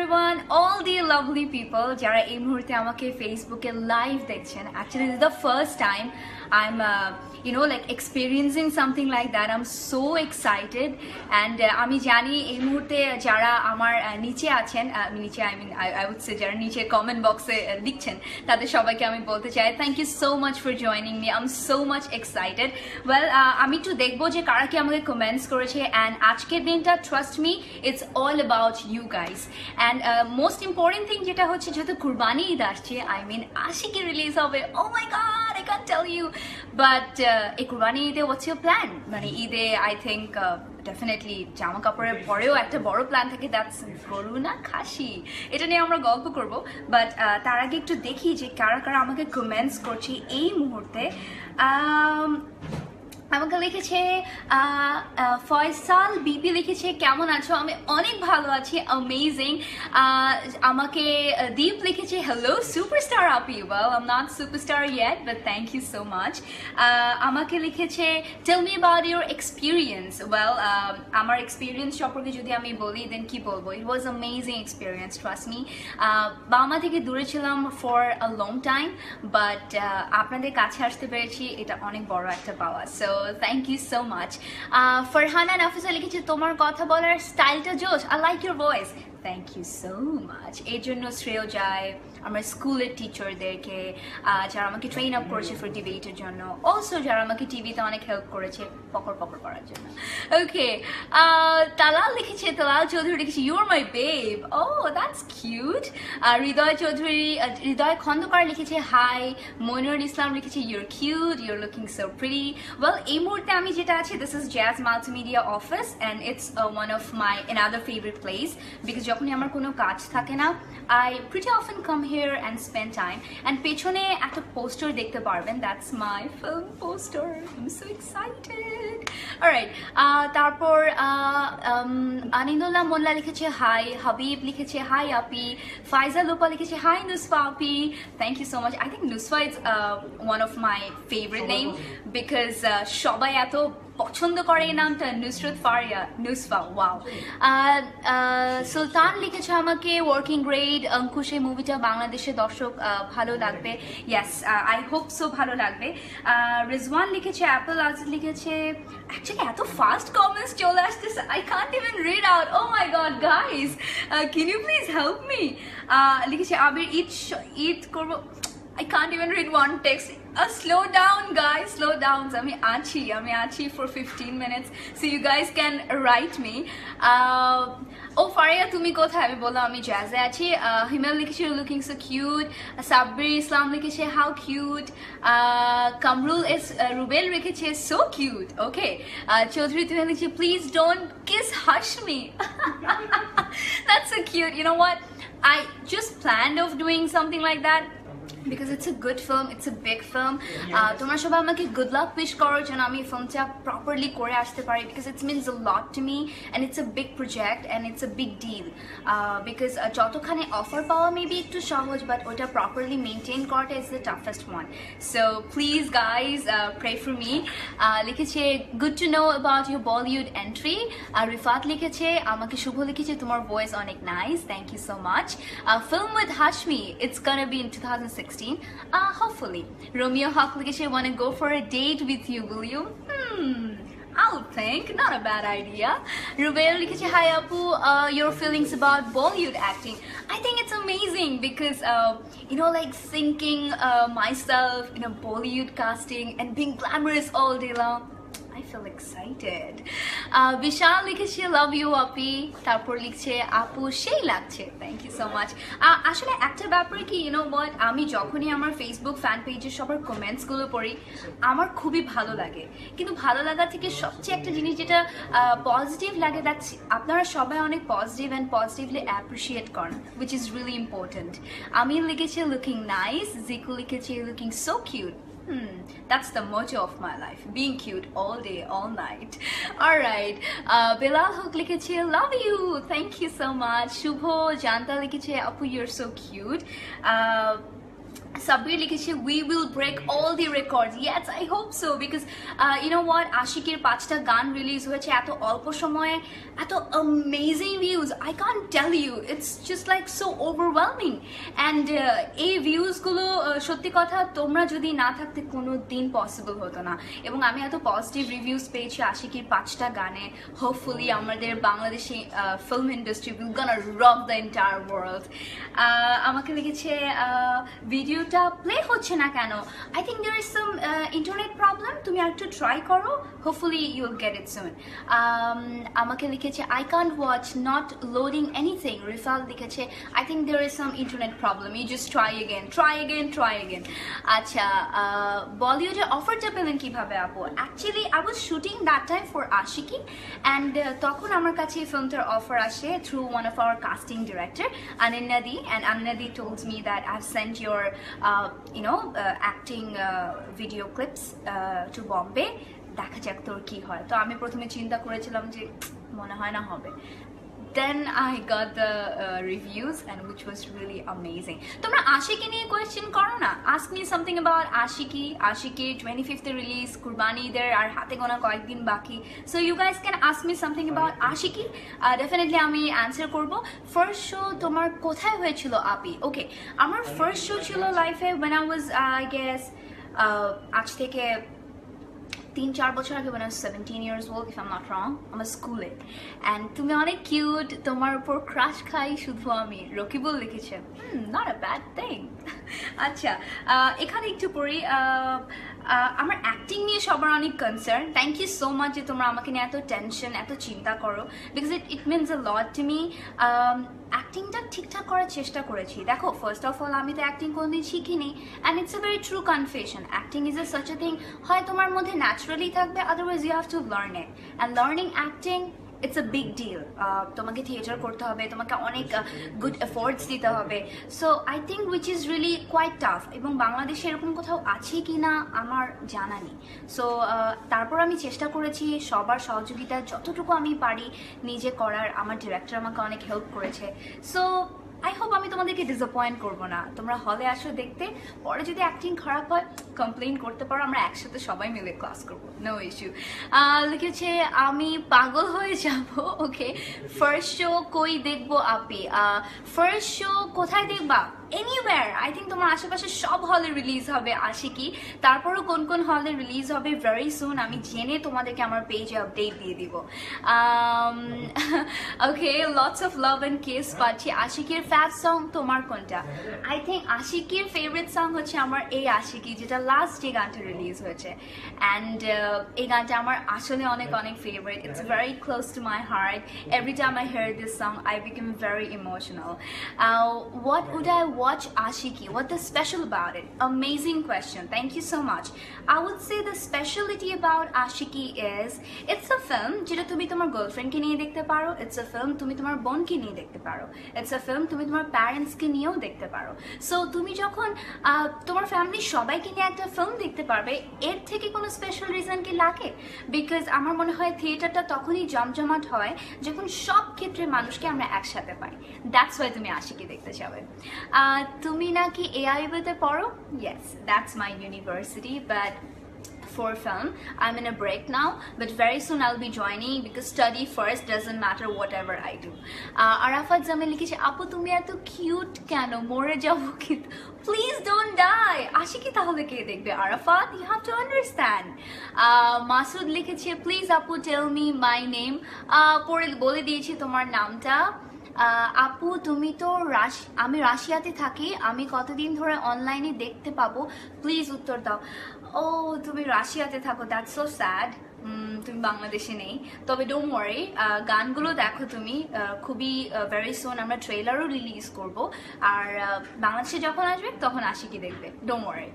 everyone, all the lovely people যারা এই মুহূর্তে আমাকে ফেসবুকে লাইভ দেখছেন. Actually, this is the first time I'm like experiencing something like that. I'm so excited and আমি জানি এই মুহূর্তে যারা আমার নিচে আছেন, I would say যারা নিচে কমেন্ট বক্সে লিখছেন তাদের সবাইকে আমি বলতে চাই thank you so much for joining me. I'm so much excited. Well, আমি একটু দেখবো যে কারা কি আমাকে কমেন্টস করেছে and আজকের দিনটা trust me, it's all about you guys. And most important thing যেটা হচ্ছে যেহেতু কুরবানি ঈদ আসছে, I mean আশিকি রিলিজ হবে. Oh my god, I can't tell you. But এই কুরবানি ঈদে what's your plan? মানে ঈদে I think definitely জামা কাপড়ের পরেও একটা বড় প্ল্যান থাকে, that's গরু না খাসি, এটা নিয়ে আমরা গল্প করব. বাট তার আগে একটু দেখি যে কারা কারা আমাকে কমেন্টস করছে এই মুহূর্তে. আমাকে লিখেছে ফয়সাল বিপি লিখেছে কেমন আছো, আমি অনেক ভালো আছি, অ্যামেজিং. আমাকে দীপ লিখেছে হ্যালো সুপারস্টার আপি. Well I am not superstar yet but thank you so much. আমাকে লিখেছে tell me about your experience. Well আমার এক্সপিরিয়েন্স সম্পর্কে যদি আমি বলি দেন কি বলবো, it was amazing experience, trust me. বাবা থেকে দূরে ছিলাম for a long time, but আপনাদের কাছে আসতে পেরেছি, এটা অনেক বড় একটা পাওয়া. So thank you so much. Farhana Nafisa লিখেছে তোমার কথা বলার স্টাইলটা জোশ, I like your voice. Thank you so much. এর জন্য শ্রেয় যায় আমার স্কুলের টিচারদেরকে যারা আমাকে ট্রেন আপ করেছে ফর ডিবেটের জন্য, অলসো যারা আমাকে টিভিতে অনেক হেল্প করেছে পকড় করার জন্য. ওকে, তালাল লিখেছে, তালাল চৌধুরী লিখেছে you are my babe. Oh that's cute. Hriday Khandakar লিখেছে হাই. মনিরুল ইসলাম লিখেছে you're cute, you're looking so pretty. Well এই মুহূর্তে আমি যেটা আছি, this is Jazz multimedia office and it's one of my another favourite place because যখনই আমার কোনো কাজ থাকে না, I pretty often come here and spend time. And পেছনে একটা পোস্টার দেখতে পারবেন, that's my film poster. I'm so excited. Alright, তারপর আনিন্দুল্লাহ মোল্লা লিখেছে হাই. হাবিব লিখেছে হাই আপি. ফাইজা লোপা লিখেছে high নুসফা Api. Thank you so much. I think Nusfa is one of my favorite name because সবাই এত পছন্দ করে এই নামটা, নুসরত ফারিয়া, নুসফা, ওয়াও. সুলতান লিখেছে আমাকে ওয়ার্কিং গ্রেড অঙ্কুশ, এই মুভিটা বাংলাদেশে দর্শক ভালো লাগবে. ইয়েস, আই হোপ সো ভালো লাগবে. রিজওয়ান লিখেছে, অ্যাপল আজিজ লিখেছে. অ্যাকচুয়ালি এত ফাস্ট কমেন্টস চলে আসতেছে, I can't even read out. Oh my god guys, can you please help me. লিখেছে আবির ঈদ করবো. I can't even read one text. Slow down guys, slow down. আমি আছি for 15 minutes so you guys can write me. Faria তুমি কোথায়, আমি বললাম আমি জ্যাজে আছি. হিমেল লিখেছে looking so cute. Sabbir Islam লিখেছে হাউ কিউট. কামরুল রুবেল লিখেছে সো কিউট. ওকে, চৌধুরী তুমি লিখেছে প্লিজ ডোন্ট কিস হাশ me. That's so cute. You know what, I just planned of doing something like that because it's a good film, it's a big film. তোমরা সবাই আমাকে good luck wish করো যেন আমি ফিল্মটা properly করে আসতে পারি because it means a lot to me and it's a big project and it's a big deal because যতখানে অফার পাওয়া maybe একটু সহজ but ওটা properly maintain করাটা is the toughest one. So please guys pray for me. লিখেছে good to know about your Bollywood entry. Rifat লিখেছে আমাকে, শুভ লিখেছে তোমার ভয়েস অনেক nice, thank you so much. Film with Hashmi, it's gonna be in 2016. Hopefully. Romeo Hawk লিখেছে wanna go for a date with you, will you? I would think, not a bad idea. Rubail লিখেছে hi Apu, your feelings about Bollywood acting. I think it's amazing because like thinking myself in a Bollywood casting and being glamorous all day long, I feel excited. Vishal লিখেছে love you আপি. তারপর লিখছে আপু সেই লাগছে, thank you so much. আসলে একটা ব্যাপার কি, you know what, আমি যখনই আমার ফেসবুক ফ্যান পেজের সবার কমেন্টসগুলো পড়ি আমার খুবই ভালো লাগে, কিন্তু ভালো লাগা থেকে সবচেয়ে একটা জিনিস যেটা পজিটিভ লাগে, দ্যাটস আপনারা সবাই অনেক পজিটিভ অ্যান্ড পজিটিভলি অ্যাপ্রিসিয়েট করেন which is really important. আমি লিখেছি looking nice. জিকু লিখেছে looking so cute. That's the motto of my life, being cute all day, all night. Alright, Bilal Hook লিখেছে love you, thank you so much. Shubho Janta লিখেছে আপু you're so cute. Sabir লিখেছে we will break all the records. Yes, I hope so, because you know what, আশিকের 5টা গান release হয়েছে এত অল্প সময়ে, এত amazing views. I can't tell you, it's just like so overwhelming. And এই ভিউজগুলো সত্যি কথা তোমরা যদি না থাকতে কোনো দিন পসিবল হতো না। এবং আমি এত পজিটিভ রিভিউজ পেয়েছি আশিকের 5টা গানে। হোপফুলি আমাদের Bangladeshi film industry will gonna rock the entire world. আমাকে লিখেছে ভিডিও প্লে হচ্ছে না কেন, I think there is some internet problem, তুমি আর একটু ট্রাই করো, hopefully you will get it soon. আমাকে লিখেছে I can't watch, not loading anything. Rifal লিখেছে I think there is some internet problem, you just try again. আচ্ছা, বলিউডে অফারটা পেলেন কিভাবে আপু? Actually I was shooting that time for Aashiqui, and তখন আমার কাছে এই ফিল্মটার অফার আসে through one of our casting director Ananya-di, and Ananya-di told me that I've sent your acting video clips to Bombay, দেখা যাক তোর কি হয়। তো আমি প্রথমে চিন্তা করেছিলাম যে মনে হয় না হবে, then I got the reviews, and which was really amazing. তোমরা আশিকি নিয়ে কোয়েশ্চেন করো না, ask me something about Aashiqui 25th release, Qurbani ঈদের আর হাতে গোনা কয়েকদিন বাকি, so you guys can ask me something about Aashiqui, definitely আমি অ্যান্সার করব। ফার্স্ট শো তোমার কোথায় হয়েছিল আপি? ওকে, আমার ফার্স্ট শো ছিল লাইফে when I was I guess আজ থেকে 3-4 বছর আগে, when I was 17 years old if I'm not wrong, আমার স্কুলে। অ্যান্ড তুমি অনেক কিউট, তোমার উপর ক্রাশ খাই শুধু আমি, রকিবুল লিখেছে। Not a bad thing. আচ্ছা, এখানে একটু পড়ি। আমার অ্যাক্টিং নিয়ে সবার অনেক concern, thank you so much যে তোমরা আমাকে নিয়ে এত টেনশন, এত চিন্তা করো, because it means a lot to me. অ্যাক্টিংটা ঠিকঠাক করার চেষ্টা করেছি। দেখো, ফার্স্ট অফ অল আমি তো অ্যাক্টিং কোনোদিন শিখিনি, and it's a very true confession, acting is a such a thing, হয় তোমার মধ্যে ন্যাচারালি থাকবে, otherwise you have to learn it, and learning acting it's a big deal. তোমাকে থিয়েটার করতে হবে, তোমাকে অনেক গুড এফোর্টস দিতে হবে, so I think which is really quite tough, এবং বাংলাদেশে এরকম কোথাও আছে কি না আমার জানা নেই। সো তারপর আমি চেষ্টা করেছি সবার সহযোগিতা যতটুকু আমি পারি নিজে করার, আমার ডিরেক্টর আমাকে অনেক হেল্প করেছে। সো আই হোপ আমি তোমাদেরকে ডিসঅ্যাপয়েন্ট করবো না, তোমরা হলে আসো দেখতে, পরে যদি অ্যাক্টিং খারাপ হয় কমপ্লেন করতে পারো, আমরা একসাথে সবাই মিলে ক্লাস করবো, নো ইস্যু। লিখেছে আমি পাগল হয়ে যাব। ওকে, ফার্স্ট শো কই দেখবো আপি? ফার্স্ট শো কোথায় দেখবা? এনিওয়্যার, আই থিঙ্ক তোমার আশেপাশে সব হলে রিলিজ হবে আশিকি, তারপরও কোন কোন হলে রিলিজ হবে ভেরি সুন আমি জেনে তোমাদেরকে আমার পেজে আপডেট দিয়ে দিব। Okay, lots of love and kiss পাচ্ছি। আশিকির ফেভারিট সং তোমার কোনটা? আই থিঙ্ক আশিকির ফেভারিট সং হচ্ছে আমার এই আশিকি, যেটা লাস্ট যে গানটা রিলিজ হয়েছে, অ্যান্ড এই গানটা আমার আসলে অনেক অনেক favourite, it's very close to my heart, every time I hear this song I become very emotional. What would I watch Ashiki? What is special about it? Amazing question. Thank you so much. I would say the specialty about Ashiki is it's a film যেটা তুমি তোমার গার্লফ্রেন্ডকে নিয়ে দেখতে পারো, it's a film তুমি তোমার বোনকে নিয়ে দেখতে পারো, it's a film তুমি তোমার প্যারেন্টসকে নিয়েও দেখতে পারো। সো তুমি যখন তোমার ফ্যামিলির সবাইকে নিয়ে একটা ফিল্ম দেখতে পারবে, এর থেকে কোনো স্পেশাল রিজন কি লাগে? বিকজ আমার মনে হয় থিয়েটারটা তখনই জমজমাট হয় যখন সব ক্ষেত্রে মানুষকে আমরা একসাথে পাই, দ্যাটস ওয়াই তুমি আশিকি দেখতে যাবে। তুমি নাকি AIUB-তে পড়ো? Yes, that's my university, but for film I'm in a break now, but very soon I'll be joining because study first, doesn't matter whatever I do. Arafat Jamil লিখেছে আপু তুমি এত কিউট কেন, মরে যাবো কিন্তু, প্লিজ ডোন্ট ডাই। আশিকি তাহলে কে দেখবে Arafat, you have to understand. Masud লিখেছে প্লিজ আপু টেল মি মাই নেম, পরে বলে দিয়েছি তোমার নামটা। আপু তুমি তো আমি রাশিয়াতে থাকি, আমি কতদিন ধরে অনলাইনে দেখতে পাবো, প্লিজ উত্তর দাও। ও তুমি রাশিয়াতে থাকো, দ্যাটস সো স্যাড, তুমি বাংলাদেশে নেই, তবে ডোন্ট ওয়ারি, গানগুলো দেখো তুমি, খুবই ভেরি সুন আমরা ট্রেলারও রিলিজ করব, আর বাংলাদেশে যখন আসবে তখন আশিকি দেখবে, ডোন্ট ওয়ারি।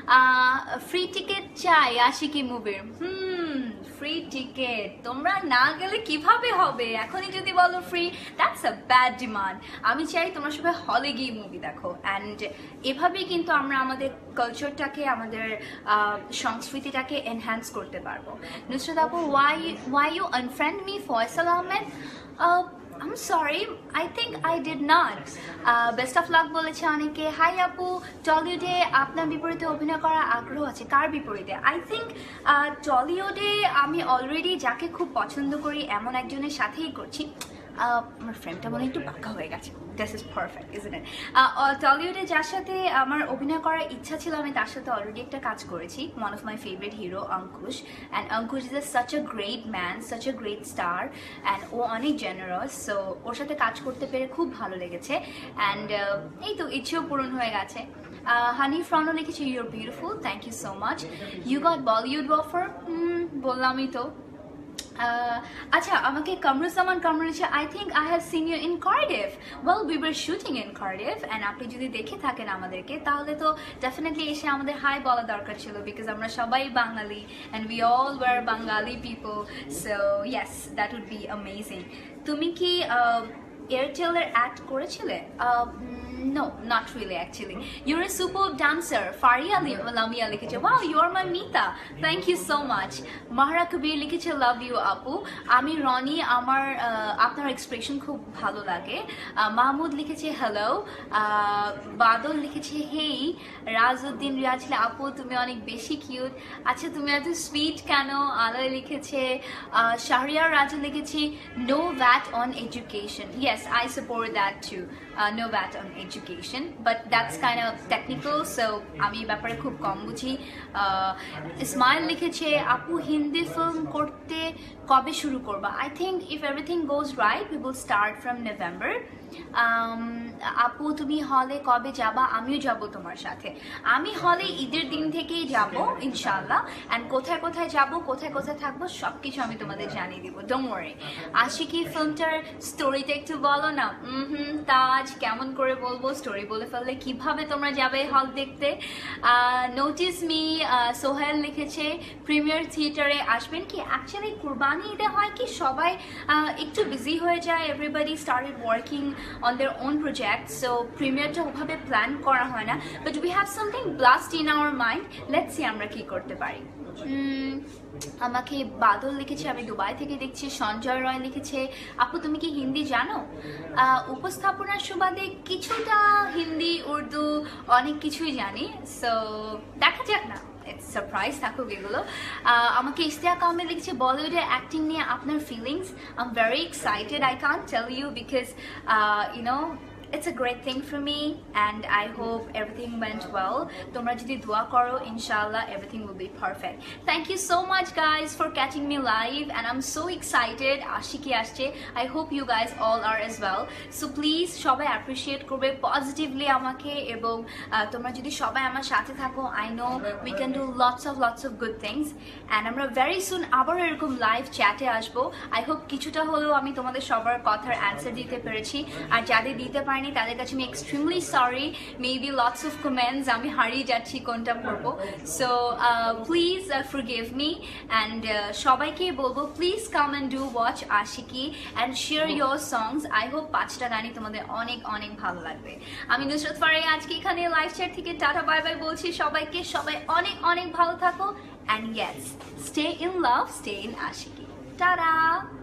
ফ্রি টিকিট চাই আশিকি মুভির। ফ্রি টিকিট তোমরা না গেলে কিভাবে হবে, এখনই যদি বলো free, that's a bad demand. আমি চাই তোমরা সবাই হলে গিয়ে মুভি দেখো, অ্যান্ড এভাবেই কিন্তু আমরা আমাদের কালচারটাকে, আমাদের সংস্কৃতিটাকে এনহ্যান্স করতে পারবো। নুসরাত আপু, why you unfriend me, Faisal Ahmed? I'm sorry, I think I did not. Best of luck বলেছে অনেকে। হাই আপু, টলিউডে আপনার বিপরীতে অভিনয় করার আগ্রহ আছে, কার বিপরীতে? আই থিঙ্ক টলিউডে আমি অলরেডি যাকে খুব পছন্দ করি এমন একজনের সাথেই করছি। আমার ফ্রেন্ডটা মনে একটু বাঁকা হয়ে গেছে। This is perfect, isn't it? টলিউডে যার সাথে আমার অভিনয় করার ইচ্ছা ছিল, আমি তার সাথে অলরেডি একটা কাজ করেছি। One of my favourite hero Ankush, and Ankush is such a great man, such a great star, and ও অনেক জেনারাস। সো ওর সাথে কাজ করতে পেরে খুব ভালো লেগেছে, অ্যান্ড এই তো ইচ্ছেও পূরণ হয়ে গেছে। হানি ফ্রনো লিখেছে, you're beautiful, thank you so much. You got Bollywood offer, বললামই তো। আচ্ছা, আমাকে কামরুজ্জামান লিখেছে, I think I have seen you in Cardiff. Well, we were shooting in Cardiff, and আপনি যদি দেখে থাকেন আমাদেরকে তাহলে তো ডেফিনেটলি এসে আমাদের হাই বলা দরকার ছিল, বিকজ আমরা সবাই Bangali and we all were Bangali people. So yes, that would be amazing. তুমি কি এয়ারটেলের অ্যাড করেছিলে? No, not really actually. You're a superb dancer. Faria Lamia লিখেছে, wow, you are my Mita. Thank you so much. Mahara Kabir লিখেছে, love you আপু। আমি রনি, আমার আপনার এক্সপ্রেশন খুব ভালো লাগে। মাহমুদ লিখেছে, হ্যালো। বাদল লিখেছে, হেই। রাজউদ্দিন রিয়াজ, আপু তুমি অনেক বেশি কিউট। আচ্ছা, তুমি এত সুইট কেন? আলয় লিখেছে। শাহরিয়ার রাজু লিখেছে, no VAT on education. Yes, I support that too. No VAT on education, but that's kind of technical, so আমি ব্যাপারে খুব কম বুঝি। ইসমাইল লিখেছে, আপু হিন্দি ফিল্ম করতে কবে শুরু করবা? I think if everything goes right, we will start from November. আপু তুমি হলে কবে যাবা? আমিও যাব তোমার সাথে। আমি হলে ঈদের দিন থেকেই যাব ইনশাআল্লাহ, অ্যান্ড কোথায় কোথায় যাব, কোথায় কোথায় থাকবো সব কিছু আমি তোমাদের জানিয়ে দিব, ডোন্ট ওয়ারি। আশিকি ফিল্মটার স্টোরিটা একটু বলো না। তাজ, কেমন করে বলবো? স্টোরি বলে ফেললে কিভাবে তোমরা যাবে হল দেখতে? নোটিস মি সোহেল লিখেছে, প্রিমিয়ার থিয়েটারে আসবেন কি? অ্যাকচুয়ালি কুরবানি ঈদে হয় কি সবাই একটু বিজি হয়ে যায়, everybody started working on their own projects, so premiere টা ওভাবে প্ল্যান করা হয় না, but we have something blast in our mind. Let's see আমরা কি করতে পারি। আমাকে বাদল লিখেছে, আমি দুবাই থেকে দেখছি। সঞ্জয় রয় লিখেছে, আপু তুমি কি হিন্দি জানো? উপস্থাপনার সুবাদে কিছুটা হিন্দি, উর্দু অনেক কিছুই জানি, সো দেখা যাক না, সারপ্রাইজ থাকুক এগুলো। আমাকে ইশতিয়াক আহমেদ লিখেছে, বলিউডের অ্যাক্টিং নিয়ে আপনার feelings? I am very excited, I can't tell you because you know it's a great thing for me and I hope everything went well. Tomra jodi dua koro, inshallah everything will be perfect. Thank you so much guys for catching me live and I'm so excited. Ashiki asche, I hope you guys all are as well. So please shobai appreciate korbe positively amake ebong tomra jodi shobai amar sathe thako, I know we can do lots of good things and amra very soon abar erokom live chat e ashbo. I hope kichuta holo ami tomader shobar kothar answer dite perechi ar jade dite তাদের কাছে আমি extremely sorry, maybe lots of comments আমি হারিয়ে যাচ্ছি কোনটা পড়বো, so please forgive me and সবাইকে বলবো please come and do watch Aashiqui and share your songs. I hope 5টা গানই তোমাদের অনেক অনেক ভালো লাগবে। আমি নুসরাত ফারিয়া আজকে এখানে লাইভ চ্যাট থেকে টাটা বাই বাই বলছি সবাইকে, সবাই অনেক অনেক ভালো থাকো and yes, stay in love, stay in Aashiqui, tata.